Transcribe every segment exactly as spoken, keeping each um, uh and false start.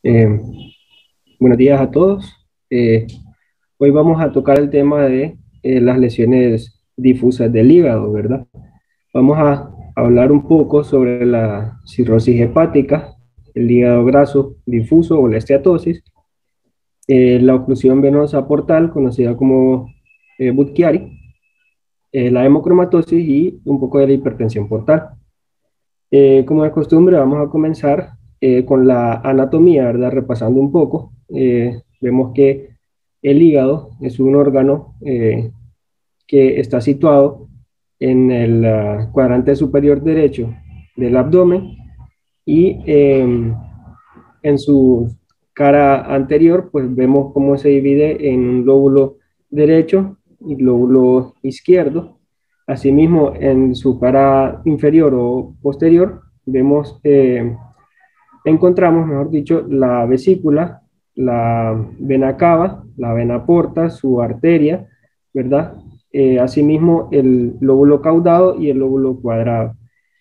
Eh, Buenos días a todos. Eh, hoy vamos a tocar el tema de eh, las lesiones difusas del hígado, ¿verdad? Vamos a hablar un poco sobre la cirrosis hepática, el hígado graso difuso o la esteatosis, eh, la oclusión venosa portal, conocida como eh, Budd-Chiari, eh, la hemocromatosis y un poco de la hipertensión portal. Eh, como de costumbre, vamos a comenzar eh, con la anatomía, ¿verdad? Repasando un poco, eh, vemos que el hígado es un órgano eh, que está situado en el uh, cuadrante superior derecho del abdomen y eh, en su cara anterior, pues vemos cómo se divide en un lóbulo derecho y lóbulo izquierdo. Asimismo, en su cara inferior o posterior, vemos, eh, encontramos, mejor dicho, la vesícula, la vena cava, la vena porta, su arteria, ¿verdad? Eh, asimismo, el lóbulo caudado y el lóbulo cuadrado.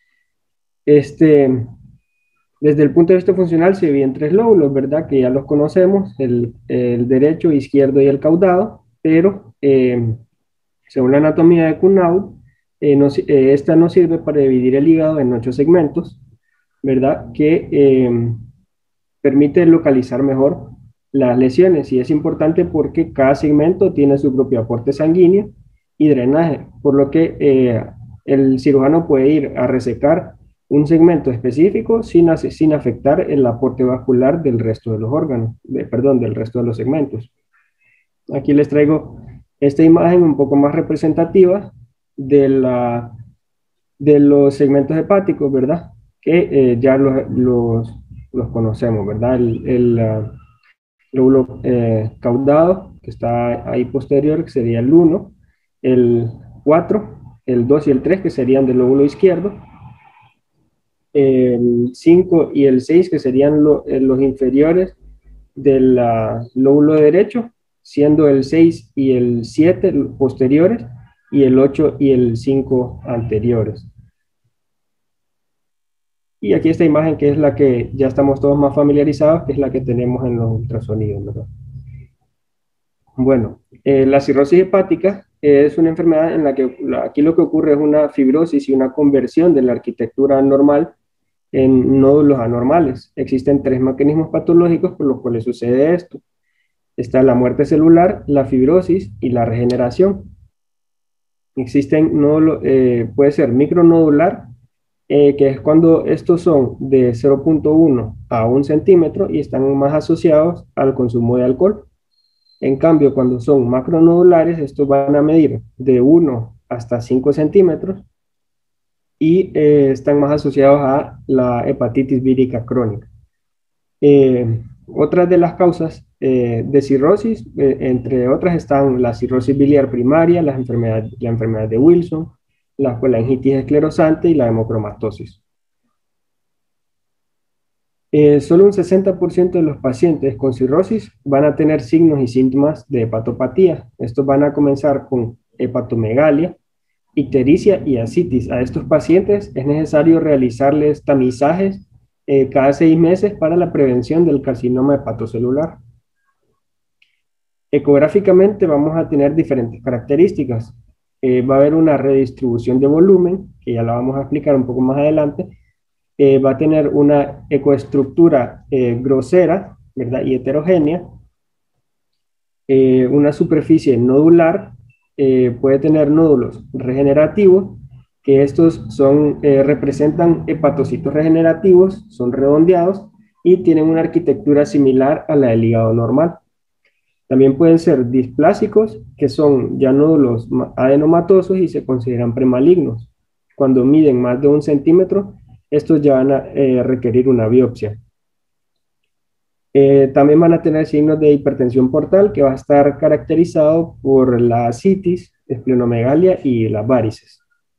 Este, Desde el punto de vista funcional se dividen tres lóbulos, ¿verdad? Que ya los conocemos, el, el derecho, izquierdo y el caudado, pero eh, según la anatomía de Kuhnau, eh, no, eh, esta nos sirve para dividir el hígado en ocho segmentos, ¿verdad? Que eh, permite localizar mejor las lesiones y es importante porque cada segmento tiene su propio aporte sanguíneo y drenaje, por lo que eh, el cirujano puede ir a resecar un segmento específico sin, sin afectar el aporte vascular del resto de los órganos, de, perdón, del resto de los segmentos. Aquí les traigo esta imagen un poco más representativa de, la, de los segmentos hepáticos, ¿verdad? Que eh, ya los, los, los, conocemos, ¿verdad? El, el uh, lóbulo eh, caudado, que está ahí posterior, que sería el uno, el cuatro, el dos y el tres, que serían del lóbulo izquierdo, el cinco y el seis, que serían lo, eh, los inferiores del uh, lóbulo derecho, siendo el seis y el siete posteriores, y el ocho y el cinco anteriores. Y aquí esta imagen que es la que ya estamos todos más familiarizados, que es la que tenemos en los ultrasonidos, ¿verdad? Bueno, eh, la cirrosis hepática es una enfermedad en la que aquí lo que ocurre es una fibrosis y una conversión de la arquitectura normal en nódulos anormales. Existen tres mecanismos patológicos por los cuales sucede esto. Está la muerte celular, la fibrosis y la regeneración. Existen nódulos, eh, puede ser micronodular, eh, que es cuando estos son de cero punto uno a un centímetro y están más asociados al consumo de alcohol. En cambio, cuando son macronodulares, estos van a medir de uno hasta cinco centímetros y eh, están más asociados a la hepatitis vírica crónica. Eh, otras de las causas eh, de cirrosis, eh, entre otras, están la cirrosis biliar primaria, la enfermedad, la enfermedad de Wilson, la colangitis esclerosante y la hemocromatosis. Eh, solo un sesenta por ciento de los pacientes con cirrosis van a tener signos y síntomas de hepatopatía. Estos van a comenzar con hepatomegalia, ictericia y ascitis. A estos pacientes es necesario realizarles tamizajes eh, cada seis meses para la prevención del carcinoma hepatocelular. Ecográficamente vamos a tener diferentes características. Eh, va a haber una redistribución de volumen, que ya la vamos a explicar un poco más adelante. Eh, va a tener una ecoestructura eh, grosera, ¿verdad? Y heterogénea. Eh, una superficie nodular, eh, puede tener nódulos regenerativos, que estos son, eh, representan hepatocitos regenerativos, son redondeados y tienen una arquitectura similar a la del hígado normal. También pueden ser displásicos, que son ya nódulos adenomatosos y se consideran premalignos. Cuando miden más de un centímetro, estos ya van a eh, requerir una biopsia. Eh, también van a tener signos de hipertensión portal, que va a estar caracterizado por la ascitis, esplenomegalia y las varices.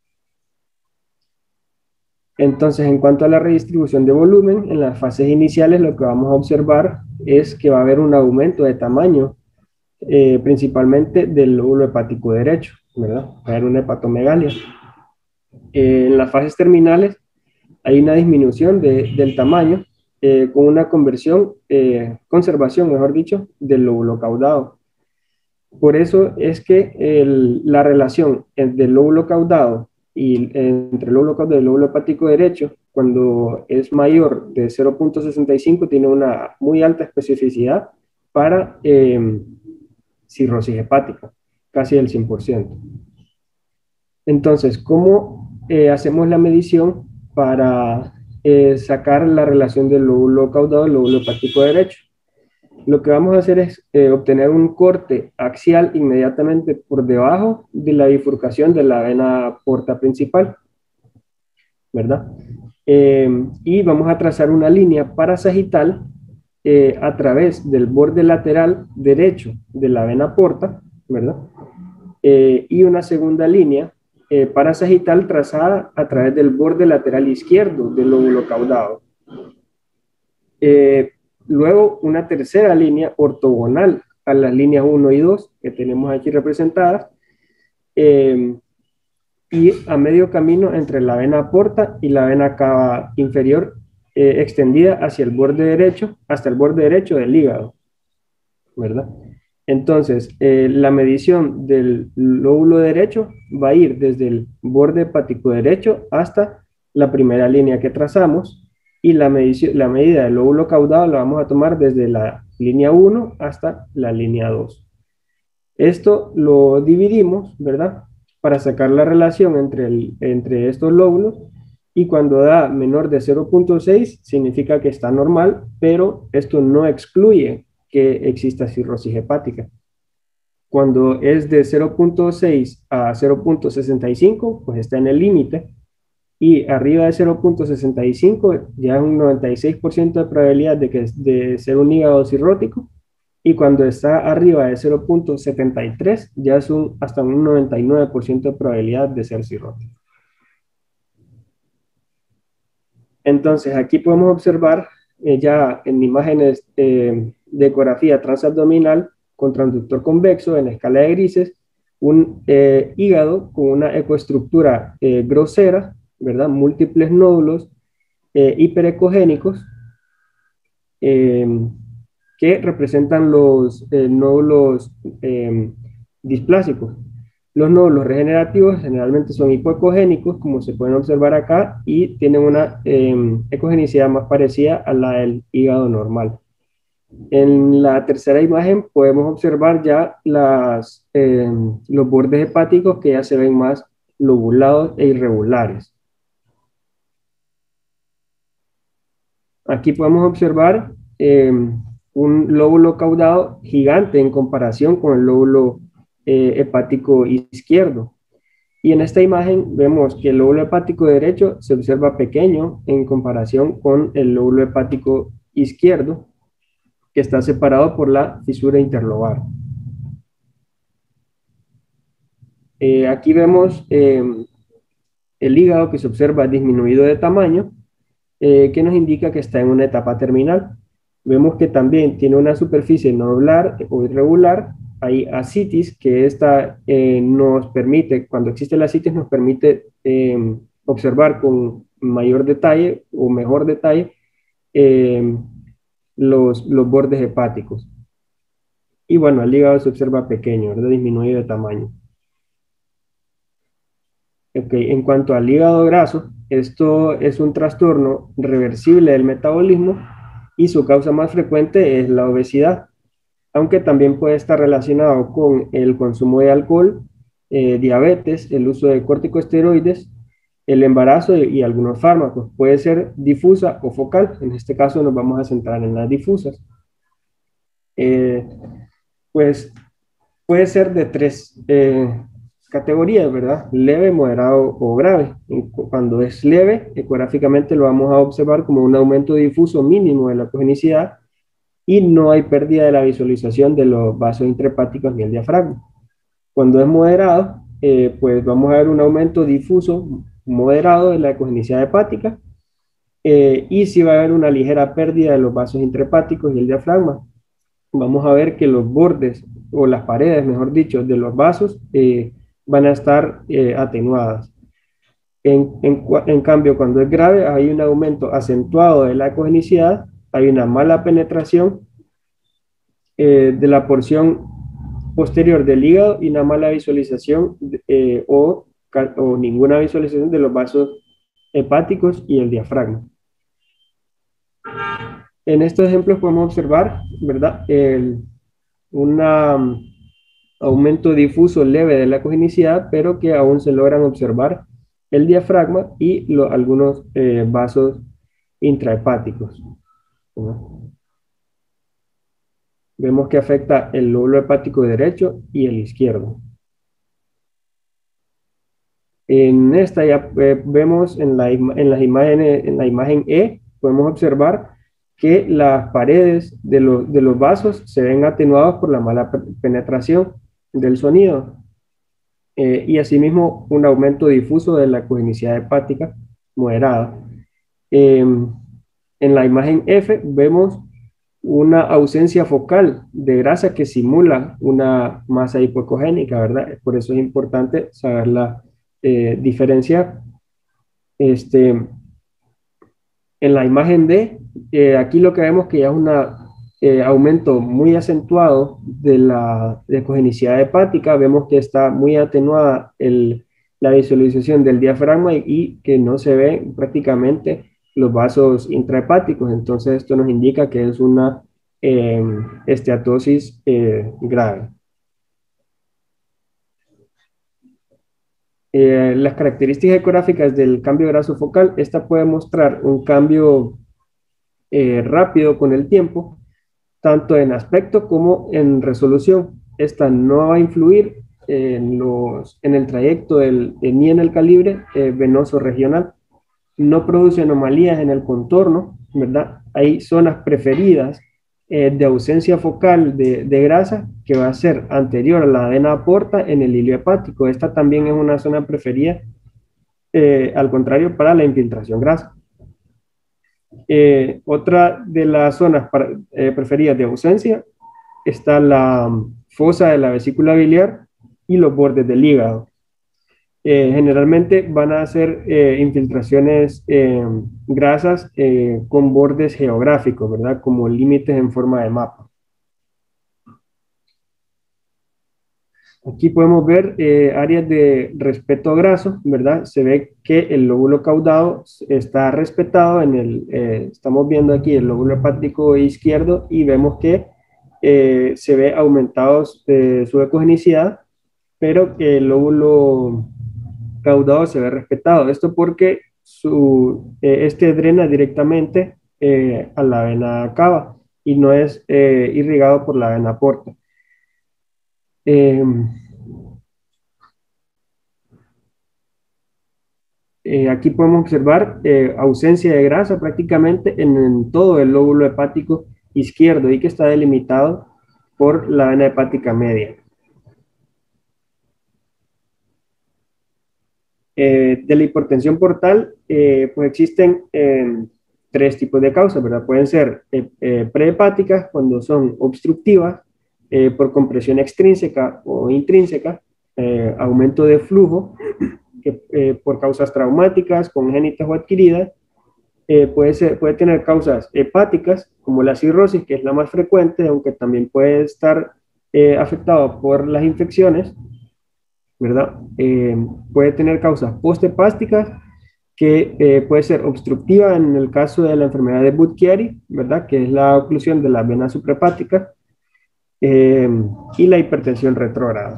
Entonces, en cuanto a la redistribución de volumen, en las fases iniciales lo que vamos a observar es que va a haber un aumento de tamaño, eh, principalmente del lóbulo hepático derecho, ¿verdad? Va a haber una hepatomegalia. Eh, en las fases terminales hay una disminución de, del tamaño, eh, con una conversión, eh, conservación, mejor dicho, del lóbulo caudado. Por eso es que el, la relación entre el lóbulo caudado y entre el lóbulo caudado y el lóbulo hepático derecho, cuando es mayor de cero punto sesenta y cinco, tiene una muy alta especificidad para eh, cirrosis hepática, casi el cien por ciento. Entonces, ¿cómo eh, hacemos la medición para eh, sacar la relación del lóbulo caudado y el lóbulo hepático derecho? Lo que vamos a hacer es eh, obtener un corte axial inmediatamente por debajo de la bifurcación de la vena porta principal, ¿verdad? Eh, y vamos a trazar una línea parasagital eh, a través del borde lateral derecho de la vena porta, ¿verdad? Eh, y una segunda línea eh, parasagital trazada a través del borde lateral izquierdo del lóbulo caudado. Eh, Luego, una tercera línea ortogonal a las líneas uno y dos que tenemos aquí representadas, eh, y a medio camino entre la vena porta y la vena cava inferior, eh, extendida hacia el borde derecho, hasta el borde derecho del hígado, ¿verdad? Entonces, eh, la medición del lóbulo derecho va a ir desde el borde hepático derecho hasta la primera línea que trazamos, y la, medición, la medida del lóbulo caudado la vamos a tomar desde la línea uno hasta la línea dos. Esto lo dividimos, ¿verdad? Para sacar la relación entre, el, entre estos lóbulos, y cuando da menor de cero punto seis significa que está normal, pero esto no excluye que exista cirrosis hepática. Cuando es de cero punto seis a cero punto sesenta y cinco, pues está en el límite, y arriba de cero punto sesenta y cinco ya es un noventa y seis por ciento de probabilidad de, que, de ser un hígado cirrótico, y cuando está arriba de cero punto setenta y tres ya es un, hasta un noventa y nueve por ciento de probabilidad de ser cirrótico. Entonces aquí podemos observar eh, ya en imágenes eh, de ecografía transabdominal con transductor convexo en escala de grises, un eh, hígado con una ecoestructura eh, grosera, ¿verdad? Múltiples nódulos eh, hiperecogénicos eh, que representan los eh, nódulos eh, displásicos. Los nódulos regenerativos generalmente son hipoecogénicos, como se pueden observar acá, y tienen una eh, ecogenicidad más parecida a la del hígado normal. En la tercera imagen podemos observar ya las, eh, los bordes hepáticos, que ya se ven más lobulados e irregulares. Aquí podemos observar eh, un lóbulo caudado gigante en comparación con el lóbulo eh, hepático izquierdo. Y en esta imagen vemos que el lóbulo hepático derecho se observa pequeño en comparación con el lóbulo hepático izquierdo, que está separado por la fisura interlobar. Eh, aquí vemos eh, el hígado, que se observa disminuido de tamaño, eh, que nos indica que está en una etapa terminal. Vemos que también tiene una superficie nodular o irregular. Hay ascitis, que esta eh, nos permite, cuando existe la ascitis, nos permite eh, observar con mayor detalle o mejor detalle eh, los, los bordes hepáticos. Y bueno, el hígado se observa pequeño, ¿verdad? Disminuido de tamaño. Okay. En cuanto al hígado graso, esto es un trastorno reversible del metabolismo, y su causa más frecuente es la obesidad, aunque también puede estar relacionado con el consumo de alcohol, eh, diabetes, el uso de corticosteroides, el embarazo y, y algunos fármacos. Puede ser difusa o focal. En este caso nos vamos a centrar en las difusas. Eh, pues puede ser de tres eh, categorías, ¿verdad? Leve, moderado o grave. Cuando es leve, ecográficamente lo vamos a observar como un aumento difuso mínimo de la ecogenicidad, y no hay pérdida de la visualización de los vasos intrahepáticos ni el diafragma. Cuando es moderado, eh, pues vamos a ver un aumento difuso moderado de la ecogenicidad hepática, eh, y sí va a haber una ligera pérdida de los vasos intrahepáticos y el diafragma. Vamos a ver que los bordes, o las paredes, mejor dicho, de los vasos eh, van a estar eh, atenuadas. En, en, en cambio, cuando es grave, hay un aumento acentuado de la ecogenicidad, hay una mala penetración eh, de la porción posterior del hígado y una mala visualización eh, o, o ninguna visualización de los vasos hepáticos y el diafragma. En estos ejemplos podemos observar, ¿verdad? El, un aumento difuso leve de la ecogenicidad, pero que aún se logran observar el diafragma y lo, algunos eh, vasos intrahepáticos, ¿no? Vemos que afecta el lóbulo hepático derecho y el izquierdo. En esta ya eh, vemos en la, en las imágenes, en la imagen E, podemos observar que las paredes de, lo, de los vasos se ven atenuados por la mala penetración del sonido. Eh, y asimismo un aumento difuso de la ecogenicidad hepática moderada. Eh, en la imagen F vemos una ausencia focal de grasa que simula una masa hipoecogénica, ¿verdad? Por eso es importante saberla eh, diferenciar. Este, en la imagen D, eh, aquí lo que vemos que ya es un eh, aumento muy acentuado de la de ecogenicidad hepática, vemos que está muy atenuada el, la visualización del diafragma y, y que no se ve prácticamente los vasos intrahepáticos, entonces esto nos indica que es una eh, esteatosis eh, grave. Eh, las características ecográficas del cambio graso focal, esta puede mostrar un cambio eh, rápido con el tiempo, tanto en aspecto como en resolución. Esta no va a influir en, los, en el trayecto del, eh, ni en el calibre eh, venoso regional. No produce anomalías en el contorno, ¿verdad? Hay zonas preferidas eh, de ausencia focal de, de grasa que va a ser anterior a la vena porta en el hilio hepático. Esta también es una zona preferida, eh, al contrario, para la infiltración grasa. Eh, otra de las zonas para, eh, preferidas de ausencia está la fosa de la vesícula biliar y los bordes del hígado. Eh, generalmente van a ser eh, infiltraciones eh, grasas eh, con bordes geográficos, ¿verdad? Como límites en forma de mapa. Aquí podemos ver eh, áreas de respeto graso, ¿verdad? Se ve que el lóbulo caudado está respetado en el, eh, estamos viendo aquí el lóbulo hepático izquierdo y vemos que eh, se ve aumentados eh, su ecogenicidad, pero que el lóbulo caudado se ve respetado. Esto porque su, eh, este drena directamente eh, a la vena cava y no es eh, irrigado por la vena porta. Eh, eh, aquí podemos observar eh, ausencia de grasa prácticamente en, en todo el lóbulo hepático izquierdo y que está delimitado por la vena hepática media. Eh, de la hipertensión portal, eh, pues existen eh, tres tipos de causas, ¿verdad? Pueden ser eh, eh, prehepáticas, cuando son obstructivas, eh, por compresión extrínseca o intrínseca, eh, aumento de flujo, que, eh, por causas traumáticas, congénitas o adquiridas, eh, puede, ser, puede tener causas hepáticas, como la cirrosis, que es la más frecuente, aunque también puede estar eh, afectado por las infecciones, ¿verdad? Eh, puede tener causas posthepáticas, que eh, puede ser obstructiva en el caso de la enfermedad de Budd-Chiari, ¿verdad? Que es la oclusión de la vena suprahepática, eh, y la hipertensión retrógrada.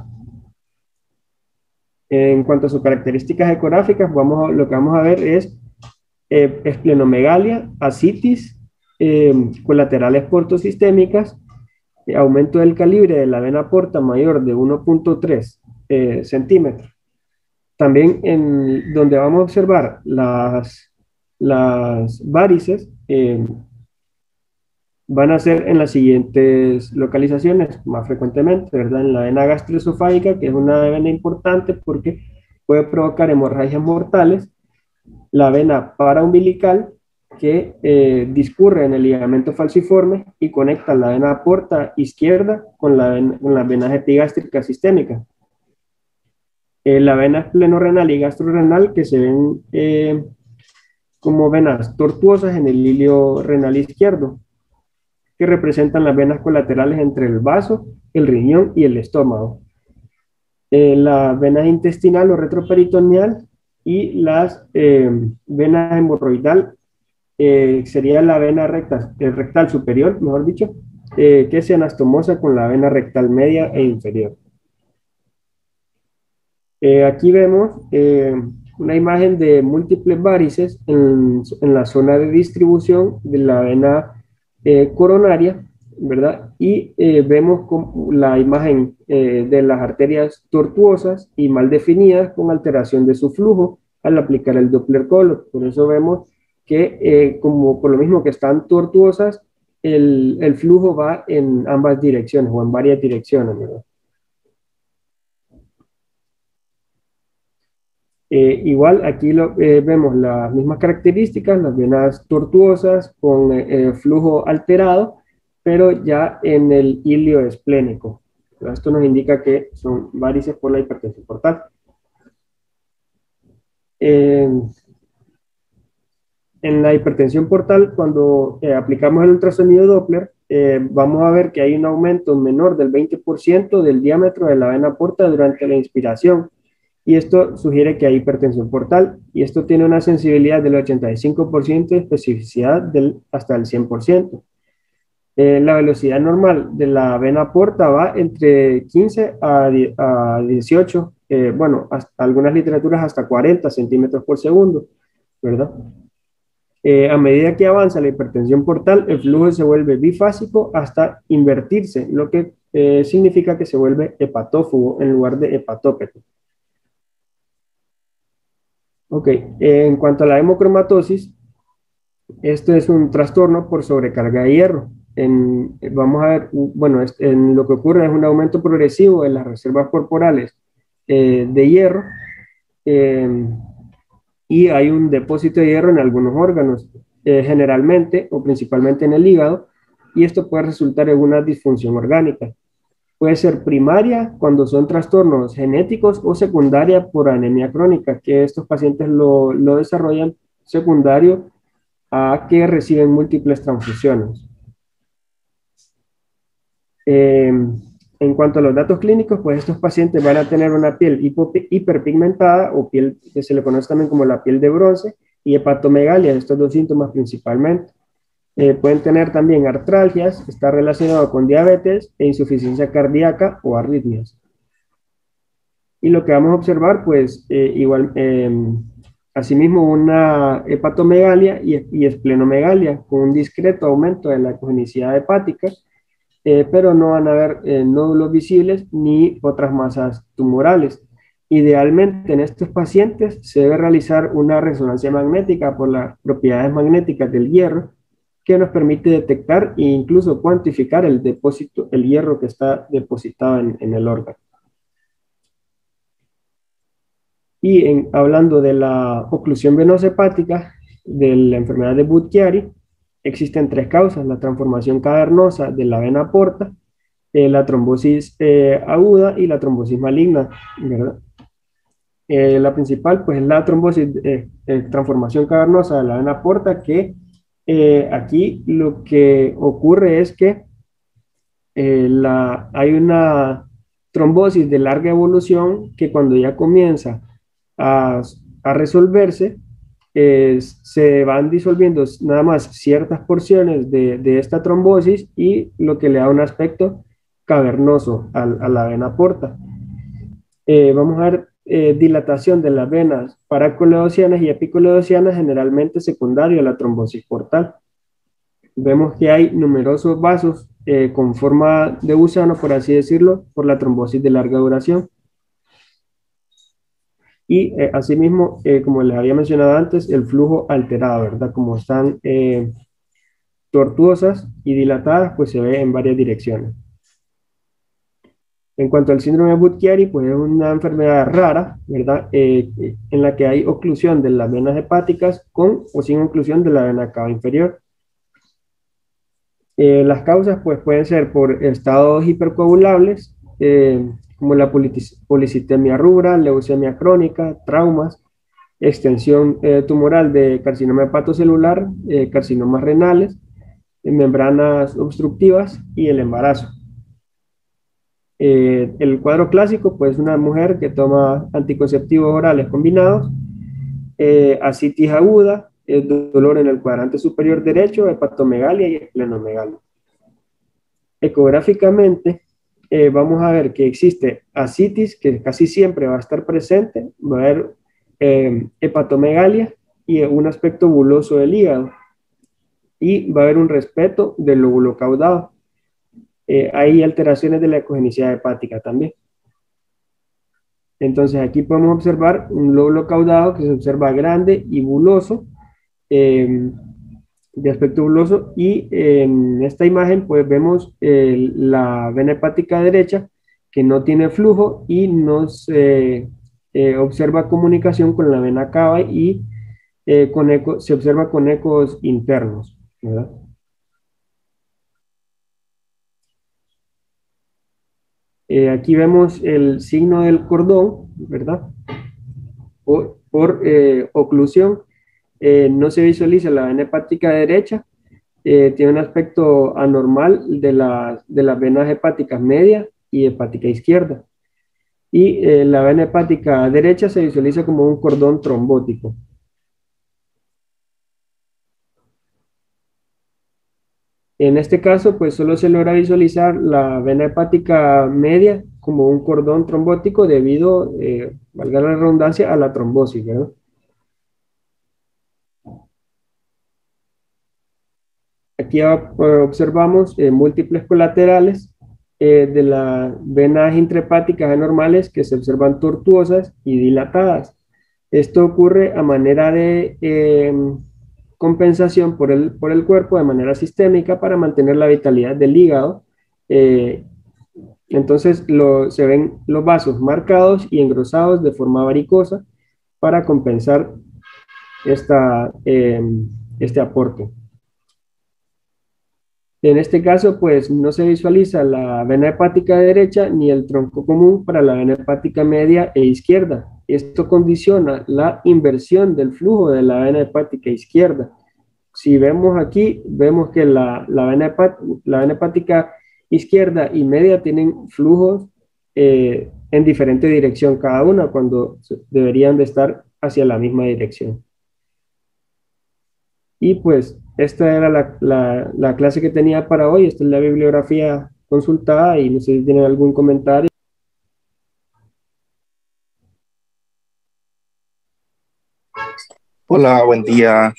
En cuanto a sus características ecográficas, vamos a, lo que vamos a ver es eh, esplenomegalia, ascitis, eh, colaterales portosistémicas, eh, aumento del calibre de la vena porta mayor de uno punto tres eh, centímetros. También en donde vamos a observar las, las varices, eh, van a ser en las siguientes localizaciones, más frecuentemente, ¿verdad? En la vena gastroesofágica, que es una vena importante porque puede provocar hemorragias mortales, la vena paraumbilical, que eh, discurre en el ligamento falciforme y conecta la vena porta izquierda con, la ven, con las venas epigástricas sistémicas. Eh, la vena esplenorenal y gastrorenal que se ven eh, como venas tortuosas en el hilio renal izquierdo, que representan las venas colaterales entre el vaso, el riñón y el estómago. Eh, la vena intestinal o retroperitoneal y las eh, venas hemorroidal eh, sería la vena recta, eh, rectal superior, mejor dicho, eh, que se anastomosa con la vena rectal media e inferior. Eh, aquí vemos eh, una imagen de múltiples varices en, en, la zona de distribución de la vena eh, coronaria, ¿verdad? Y eh, vemos la imagen eh, de las arterias tortuosas y mal definidas con alteración de su flujo al aplicar el Doppler color. Por eso vemos que eh, como por lo mismo que están tortuosas, el, el flujo va en ambas direcciones o en varias direcciones, ¿verdad? Eh, igual aquí lo, eh, vemos las mismas características, las venas tortuosas con eh, flujo alterado, pero ya en el hilio esplénico. Esto nos indica que son varices por la hipertensión portal. Eh, en la hipertensión portal, cuando eh, aplicamos el ultrasonido Doppler, eh, vamos a ver que hay un aumento menor del veinte por ciento del diámetro de la vena porta durante la inspiración, y esto sugiere que hay hipertensión portal, y esto tiene una sensibilidad del ochenta y cinco por ciento y especificidad del, hasta el cien por ciento. Eh, la velocidad normal de la vena porta va entre quince a dieciocho, eh, bueno, hasta, algunas literaturas hasta cuarenta centímetros por segundo, ¿verdad? Eh, a medida que avanza la hipertensión portal, el flujo se vuelve bifásico hasta invertirse, lo que eh, significa que se vuelve hepatófugo en lugar de hepatópeto. Ok, eh, en cuanto a la hemocromatosis, esto es un trastorno por sobrecarga de hierro. En, vamos a ver, bueno, es, en lo que ocurre es un aumento progresivo de las reservas corporales eh, de hierro, eh, y hay un depósito de hierro en algunos órganos, eh, generalmente o principalmente en el hígado, y esto puede resultar en una disfunción orgánica. Puede ser primaria cuando son trastornos genéticos o secundaria por anemia crónica, que estos pacientes lo, lo desarrollan secundario a que reciben múltiples transfusiones. Eh, en cuanto a los datos clínicos, pues estos pacientes van a tener una piel hiperpigmentada o piel que se le conoce también como la piel de bronce y hepatomegalia, estos dos síntomas principalmente. Eh, pueden tener también artralgias, está relacionado con diabetes e insuficiencia cardíaca o arritmias. Y lo que vamos a observar, pues, eh, igual, eh, asimismo, una hepatomegalia y, y esplenomegalia con un discreto aumento de la ecogenicidad hepática, eh, pero no van a haber eh, nódulos visibles ni otras masas tumorales. Idealmente, en estos pacientes se debe realizar una resonancia magnética por las propiedades magnéticas del hierro, que nos permite detectar e incluso cuantificar el depósito, el hierro que está depositado en, en el órgano. Y en, hablando de la oclusión venosa hepática, de la enfermedad de Budd-Chiari, existen tres causas: la transformación cavernosa de la vena porta, eh, la trombosis eh, aguda y la trombosis maligna, ¿verdad? Eh, la principal, pues, es la trombosis, eh, eh, transformación cavernosa de la vena porta, que eh, aquí lo que ocurre es que eh, la, hay una trombosis de larga evolución que cuando ya comienza a, a resolverse, eh, se van disolviendo nada más ciertas porciones de, de esta trombosis, y lo que le da un aspecto cavernoso a, a la vena porta. Eh, vamos a ver eh, dilatación de las venas paracoleocianas y epicoleocianas, generalmente secundario a la trombosis portal. Vemos que hay numerosos vasos eh, con forma de gusano, por así decirlo, por la trombosis de larga duración. Y eh, asimismo, eh, como les había mencionado antes, el flujo alterado, ¿verdad? Como están eh, tortuosas y dilatadas, pues se ve en varias direcciones. En cuanto al síndrome de Budd-Chiari, pues es una enfermedad rara, ¿verdad? Eh, en la que hay oclusión de las venas hepáticas con o sin oclusión de la vena cava inferior. Eh, las causas, pues, pueden ser por estados hipercoagulables, eh, como la politis- policitemia rubra, leucemia crónica, traumas, extensión eh, tumoral de carcinoma hepatocelular, eh, carcinomas renales, eh, membranas obstructivas y el embarazo. Eh, el cuadro clásico, pues una mujer que toma anticonceptivos orales combinados, eh, asitis aguda, eh, dolor en el cuadrante superior derecho, hepatomegalia y esplenomegalia. Ecográficamente, eh, vamos a ver que existe asitis, que casi siempre va a estar presente, va a haber eh, hepatomegalia y un aspecto buloso del hígado, y va a haber un respeto del lóbulo caudado. Eh, hay alteraciones de la ecogenicidad hepática también. Entonces aquí podemos observar un lóbulo caudado que se observa grande y buloso, eh, de aspecto buloso, y en esta imagen pues vemos eh, la vena hepática derecha que no tiene flujo y no se eh, observa comunicación con la vena cava y eh, con eco, se observa con ecos internos, ¿verdad? Eh, aquí vemos el signo del cordón, ¿verdad? Por, por eh, oclusión, eh, no se visualiza la vena hepática derecha, eh, tiene un aspecto anormal de, la, de las venas hepáticas media y hepática izquierda. Y eh, la vena hepática derecha se visualiza como un cordón trombótico. En este caso, pues solo se logra visualizar la vena hepática media como un cordón trombótico debido, eh, valga la redundancia, a la trombosis, ¿verdad? Aquí ah, observamos eh, múltiples colaterales eh, de las venas intrahepáticas anormales que se observan tortuosas y dilatadas. Esto ocurre a manera de eh, compensación por el, por el cuerpo de manera sistémica para mantener la vitalidad del hígado. Eh, entonces lo, se ven los vasos marcados y engrosados de forma varicosa para compensar esta, eh, este aporte. En este caso, pues no se visualiza la vena hepática derecha ni el tronco común para la vena hepática media e izquierda. Esto condiciona la inversión del flujo de la vena hepática izquierda. Si vemos aquí, vemos que la, la, vena, hepática, la vena hepática izquierda y media tienen flujos eh, en diferente dirección cada una, cuando deberían de estar hacia la misma dirección. Y pues esta era la, la, la clase que tenía para hoy. Esta es la bibliografía consultada y no sé si tienen algún comentario. Hola, buen día.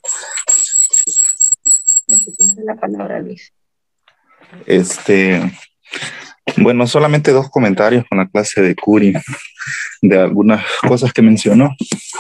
La palabra, Luis. Este, bueno, solamente dos comentarios con la clase de Curie, de algunas cosas que mencionó.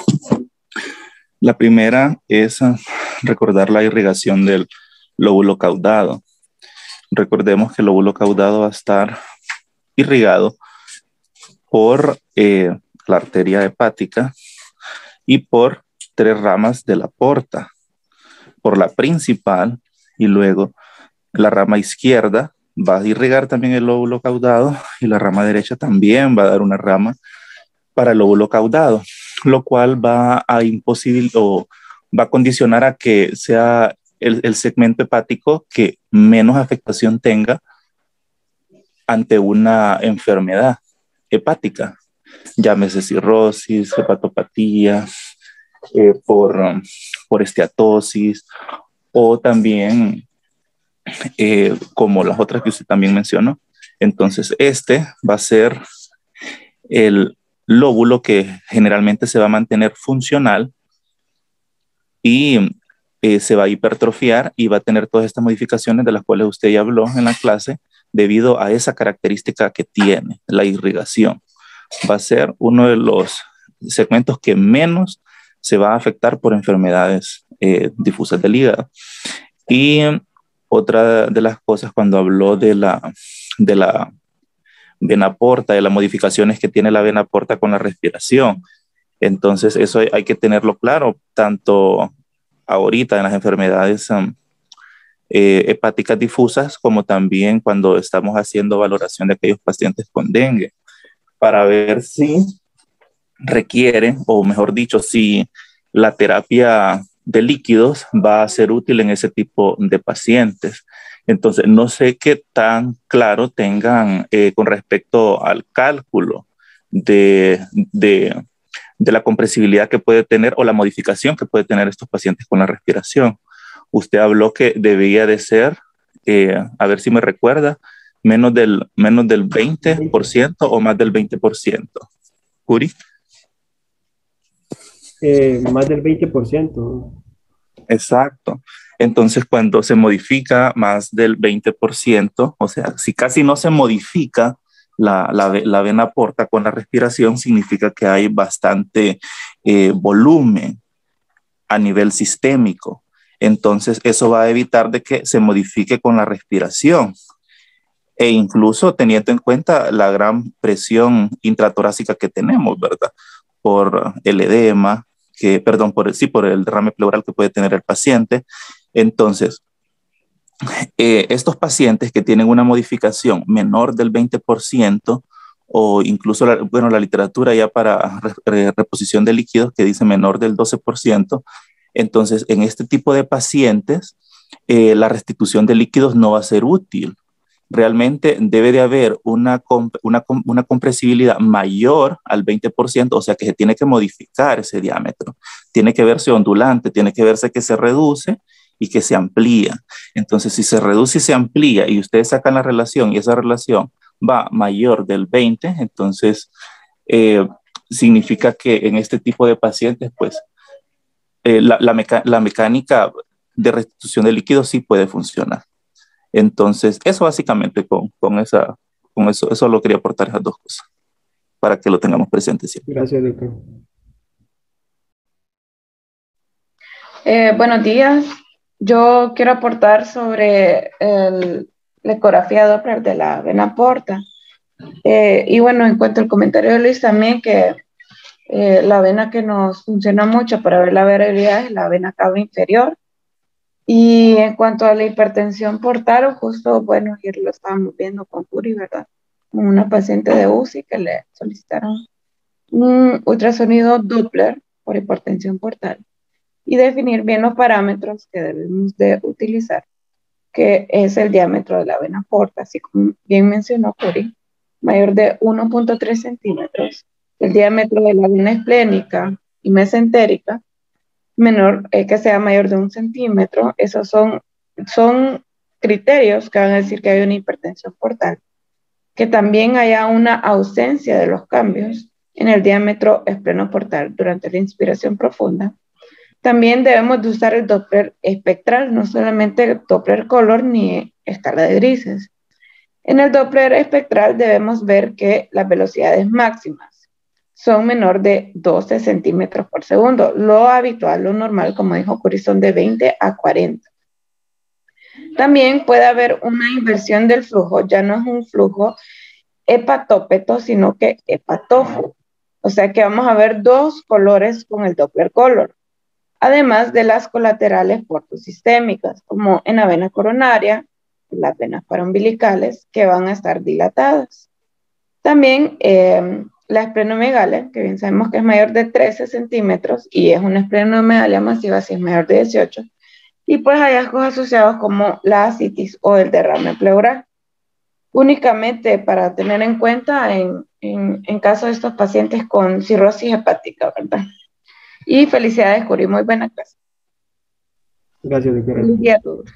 La primera es uh, recordar la irrigación del lóbulo caudado. Recordemos que el lóbulo caudado va a estar irrigado por eh, la arteria hepática y por tres ramas de la porta, por la principal y luego la rama izquierda va a irrigar también el lóbulo caudado y la rama derecha también va a dar una rama para el lóbulo caudado, lo cual va a imposibilitar o va a condicionar a que sea el, el segmento hepático que menos afectación tenga ante una enfermedad hepática, llámese cirrosis, hepatopatía, eh, por, um, por esteatosis o también eh, como las otras que usted también mencionó. Entonces este va a ser el lóbulo que generalmente se va a mantener funcional y eh, se va a hipertrofiar y va a tener todas estas modificaciones de las cuales usted ya habló en la clase debido a esa característica que tiene, la irrigación. Va a ser uno de los segmentos que menos se va a afectar por enfermedades eh, difusas del hígado. Y otra de las cosas cuando habló de la, de la vena porta, de las modificaciones que tiene la vena porta con la respiración. Entonces eso hay, hay que tenerlo claro, tanto ahorita en las enfermedades um, eh, hepáticas difusas, como también cuando estamos haciendo valoración de aquellos pacientes con dengue. para ver si requiere, o mejor dicho, si la terapia de líquidos va a ser útil en ese tipo de pacientes. Entonces, no sé qué tan claro tengan eh, con respecto al cálculo de, de, de la compresibilidad que puede tener o la modificación que puede tener estos pacientes con la respiración. Usted habló que debía de ser, eh, a ver si me recuerda, menos del, menos del veinte por ciento o más del veinte por ciento. Curi. Eh, más del veinte por ciento. Exacto. Entonces, cuando se modifica más del veinte por ciento, o sea, si casi no se modifica la, la, la vena porta con la respiración, significa que hay bastante eh, volumen a nivel sistémico. Entonces, eso va a evitar de que se modifique con la respiración. E incluso teniendo en cuenta la gran presión intratorácica que tenemos, ¿verdad? Por el edema, que, perdón, por el, sí, por el derrame pleural que puede tener el paciente. Entonces, eh, estos pacientes que tienen una modificación menor del veinte por ciento, o incluso, la, bueno, la literatura ya para re, reposición de líquidos que dice menor del doce por ciento, entonces en este tipo de pacientes, eh, la restitución de líquidos no va a ser útil. Realmente debe de haber una, una, una compresibilidad mayor al veinte por ciento, o sea que se tiene que modificar ese diámetro, tiene que verse ondulante, tiene que verse que se reduce y que se amplía. Entonces, si se reduce y se amplía y ustedes sacan la relación y esa relación va mayor del veinte, entonces eh, significa que en este tipo de pacientes, pues, eh, la, la, meca la mecánica de restitución de líquidos sí puede funcionar. Entonces, eso básicamente con, con, esa, con eso, eso lo quería aportar esas dos cosas, para que lo tengamos presente siempre. Gracias, doctor. Eh, buenos días. Yo quiero aportar sobre el, la ecografía Doppler de la vena porta. Eh, y bueno, en cuanto al comentario de Luis también, que eh, la vena que nos funciona mucho para ver la variabilidad es la vena cava inferior. Y en cuanto a la hipertensión portal, justo, bueno, ayer lo estábamos viendo con Curi, ¿verdad? Con una paciente de U C I que le solicitaron un ultrasonido Doppler por hipertensión portal y definir bien los parámetros que debemos de utilizar, que es el diámetro de la vena porta, así como bien mencionó Curi, mayor de uno punto tres centímetros, el diámetro de la vena esplénica y mesentérica, menor, eh, que sea mayor de un centímetro. Esos son, son criterios que van a decir que hay una hipertensión portal. Que también haya una ausencia de los cambios en el diámetro esplenoportal durante la inspiración profunda. También debemos de usar el Doppler espectral, no solamente Doppler color ni escala de grises. En el Doppler espectral debemos ver que las velocidades máximas son menor de doce centímetros por segundo. Lo habitual, lo normal, como dijo Curi, son de veinte a cuarenta. También puede haber una inversión del flujo, ya no es un flujo hepatópeto, sino que hepatófobo. O sea que vamos a ver dos colores con el Doppler color, además de las colaterales portosistémicas, como en la vena coronaria, las venas paraumbilicales, que van a estar dilatadas. También eh, la esplenomegalia, que bien sabemos que es mayor de trece centímetros y es una esplenomegalia masiva si es mayor de dieciocho, y pues hallazgos asociados como la ascitis o el derrame pleural. Únicamente para tener en cuenta en, en, en caso de estos pacientes con cirrosis hepática, ¿verdad? Y felicidades, Curi, muy buena clase. Gracias, doctora. Feliz día a todos.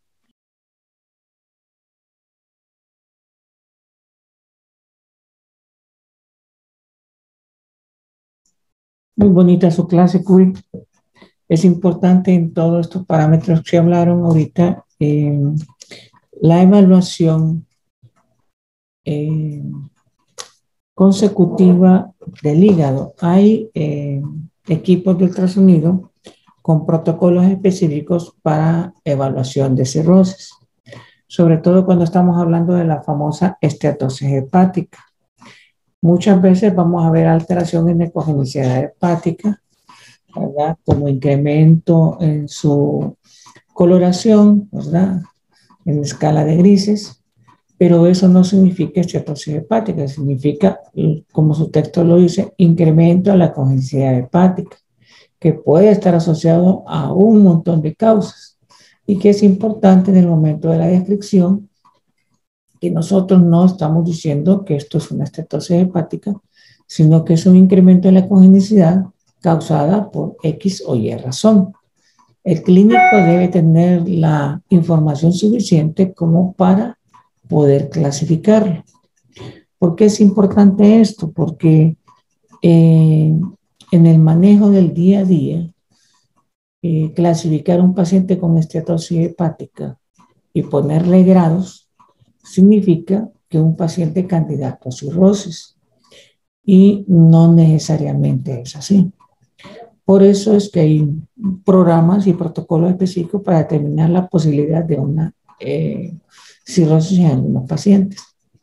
Muy bonita su clase, Curi. Es importante en todos estos parámetros que hablaron ahorita, eh, la evaluación eh, consecutiva del hígado. Hay eh, equipos de ultrasonido con protocolos específicos para evaluación de cirrosis, sobre todo cuando estamos hablando de la famosa esteatosis hepática. Muchas veces vamos a ver alteración en ecogenicidad hepática, ¿verdad? Como incremento en su coloración, ¿verdad? En escala de grises, pero eso no significa esteatosis hepática, significa, como su texto lo dice, incremento de la congestividad hepática, que puede estar asociado a un montón de causas y que es importante en el momento de la descripción que nosotros no estamos diciendo que esto es una esteatosis hepática, sino que es un incremento de la congestividad causada por X o Y razón. El clínico debe tener la información suficiente como para poder clasificarlo. ¿Por qué es importante esto? Porque eh, en el manejo del día a día, eh, clasificar a un paciente con esteatosis hepática y ponerle grados significa que un paciente es candidato a cirrosis, y no necesariamente es así. Por eso es que hay programas y protocolos específicos para determinar la posibilidad de una eh, cirrosis en algunos pacientes.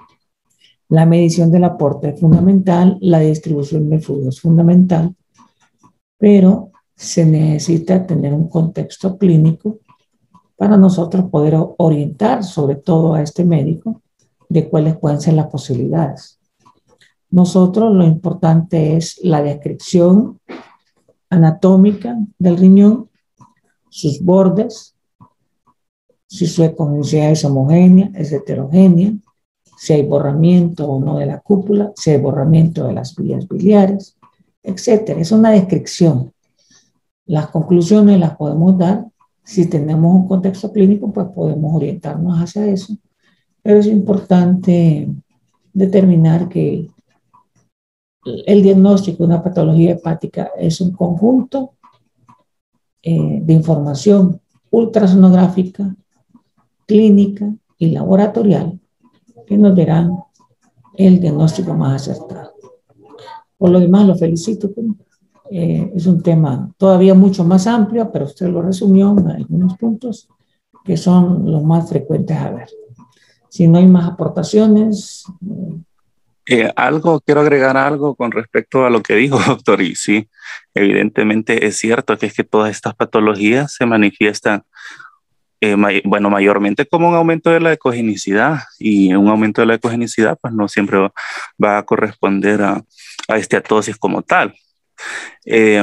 La medición del aporte es fundamental, la distribución del flujo es fundamental, pero se necesita tener un contexto clínico para nosotros poder orientar sobre todo a este médico de cuáles pueden ser las posibilidades. Nosotros lo importante es la descripción anatómica del riñón, sus bordes, si su congestividad es homogénea, es heterogénea, si hay borramiento o no de la cúpula, si hay borramiento de las vías biliares, etcétera. Es una descripción. Las conclusiones las podemos dar si tenemos un contexto clínico, pues podemos orientarnos hacia eso, pero es importante determinar que el diagnóstico de una patología hepática es un conjunto eh, de información ultrasonográfica, clínica y laboratorial que nos darán el diagnóstico más acertado. Por lo demás, lo felicito. Eh, es un tema todavía mucho más amplio, pero usted lo resumió en algunos puntos que son los más frecuentes a ver. Si no hay más aportaciones... Eh, Eh, algo, quiero agregar algo con respecto a lo que dijo, doctor, y sí, evidentemente es cierto que es que todas estas patologías se manifiestan, eh, may, bueno, mayormente como un aumento de la ecogenicidad, y un aumento de la ecogenicidad pues no siempre va, va a corresponder a, a esteatosis como tal. Eh,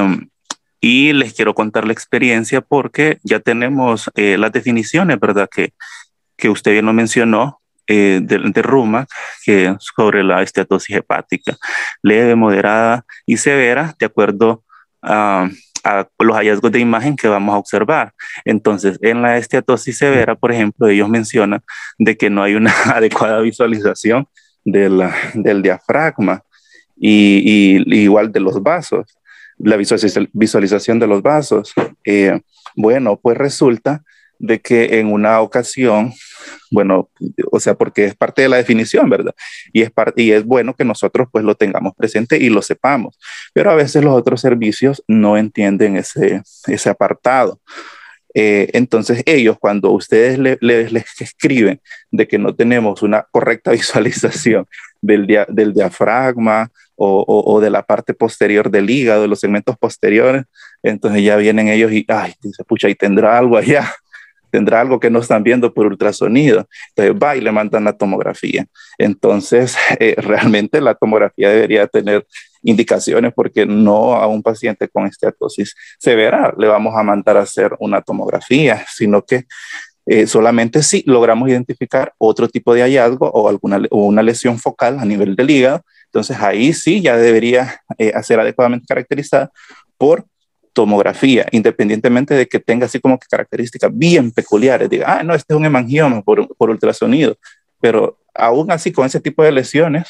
y les quiero contar la experiencia porque ya tenemos eh, las definiciones, ¿verdad? Que, que usted bien lo mencionó. Eh, de, de RUMAC, que es sobre la esteatosis hepática, leve, moderada y severa, de acuerdo a, a los hallazgos de imagen que vamos a observar. Entonces, en la esteatosis severa, por ejemplo, ellos mencionan de que no hay una adecuada visualización de la, del diafragma y, y igual de los vasos, la visualización de los vasos. Eh, bueno, pues resulta de que en una ocasión, bueno, o sea, porque es parte de la definición, ¿verdad? Y es, parte, y es bueno que nosotros pues lo tengamos presente y lo sepamos, pero a veces los otros servicios no entienden ese, ese apartado. Eh, entonces ellos, cuando ustedes le, le, les escriben de que no tenemos una correcta visualización del, dia, del diafragma o, o, o de la parte posterior del hígado, de los segmentos posteriores, entonces ya vienen ellos y, ay, dice, pucha, y tendrá algo allá. Tendrá algo que no están viendo por ultrasonido. Entonces va y le mandan la tomografía. Entonces, eh, realmente la tomografía debería tener indicaciones porque no a un paciente con esteatosis severa le vamos a mandar a hacer una tomografía, sino que eh, solamente si logramos identificar otro tipo de hallazgo o, alguna, o una lesión focal a nivel del hígado, entonces ahí sí ya debería eh, ser adecuadamente caracterizada por tomografía, independientemente de que tenga así como que características bien peculiares, diga, ah, no, este es un hemangioma por, por ultrasonido, pero aún así con ese tipo de lesiones,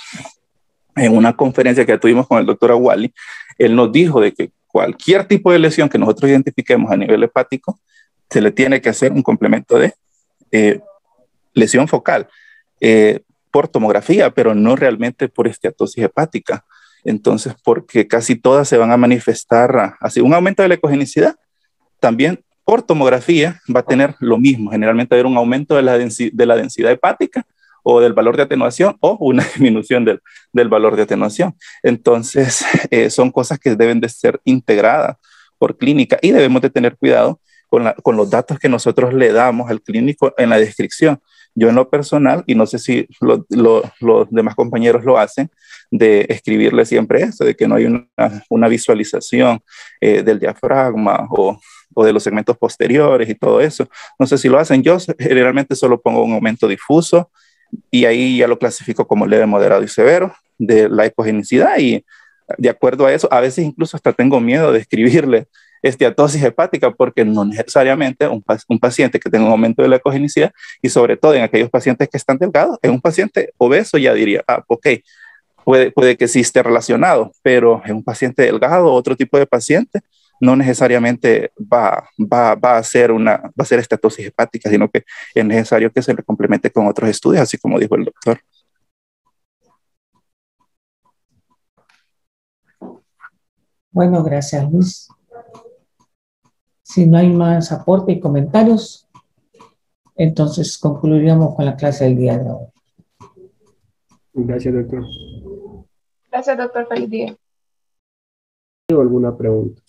en una conferencia que tuvimos con el doctor Awali, él nos dijo de que cualquier tipo de lesión que nosotros identifiquemos a nivel hepático, se le tiene que hacer un complemento de eh, lesión focal eh, por tomografía, pero no realmente por esteatosis hepática. Entonces, porque casi todas se van a manifestar así. Un aumento de la ecogenicidad también por tomografía va a tener lo mismo. Generalmente va a haber un aumento de la, densi de la densidad hepática o del valor de atenuación o una disminución del, del valor de atenuación. Entonces, eh, son cosas que deben de ser integradas por clínica y debemos de tener cuidado con, la, con los datos que nosotros le damos al clínico en la descripción, Yo en lo personal, y no sé si lo, lo, los demás compañeros lo hacen, de escribirle siempre esto, de que no hay una, una visualización eh, del diafragma o, o de los segmentos posteriores y todo eso. No sé si lo hacen. Yo generalmente solo pongo un aumento difuso y ahí ya lo clasifico como leve, moderado y severo de la hipogenicidad, y de acuerdo a eso, a veces incluso hasta tengo miedo de escribirle esteatosis hepática, porque no necesariamente un, un paciente que tenga un aumento de la ecogenicidad, y sobre todo en aquellos pacientes que están delgados, en un paciente obeso ya diría, ah, ok, puede, puede que sí esté relacionado, pero en un paciente delgado o otro tipo de paciente, no necesariamente va, va, va, a ser una, va a ser estatosis hepática, sino que es necesario que se le complemente con otros estudios, así como dijo el doctor. Bueno, gracias, Luis. Si no hay más aporte y comentarios, entonces concluiríamos con la clase del día de hoy. Gracias, doctor. Gracias, doctor. Feliz día. ¿Tengo alguna pregunta?